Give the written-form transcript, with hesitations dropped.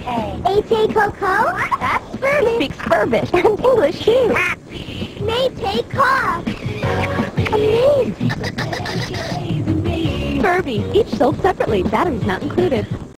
A.T. Coco? That's Furby. Speaks Furbish and English too. Maytay Cough. Amazing. Furby, each sold separately, batteries not included.